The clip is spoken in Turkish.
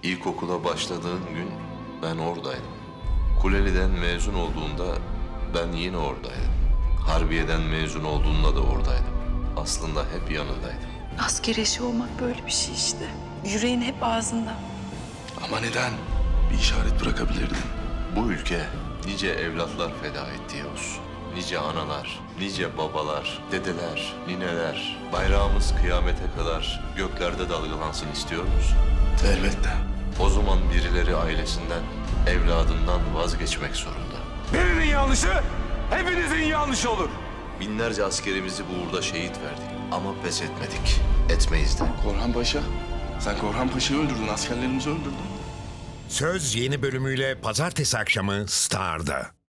İlkokula başladığın gün ben oradaydım. Kuleli'den mezun olduğunda ben yine oradaydım. Harbiye'den mezun olduğunda da oradaydım. Aslında hep yanındaydım. Asker eşi olmak böyle bir şey işte. Yüreğin hep ağzında. Ama neden? Bir işaret bırakabilirdin. Bu ülke nice evlatlar feda etti Yavuz. Nice analar, nice babalar, dedeler, nineler. Bayrağımız kıyamete kadar göklerde dalgalansın istiyor musun? Elbette. O zaman birileri ailesinden, evladından vazgeçmek zorunda. Birinin yanlışı hepinizin yanlışı olur. Binlerce askerimizi bu uğurda şehit verdik. Ama pes etmedik. Etmeyiz de. Korhan Paşa. Sen Korhan Paşa'yı öldürdün, askerlerimizi öldürdün. Söz yeni bölümüyle pazartesi akşamı Star'da.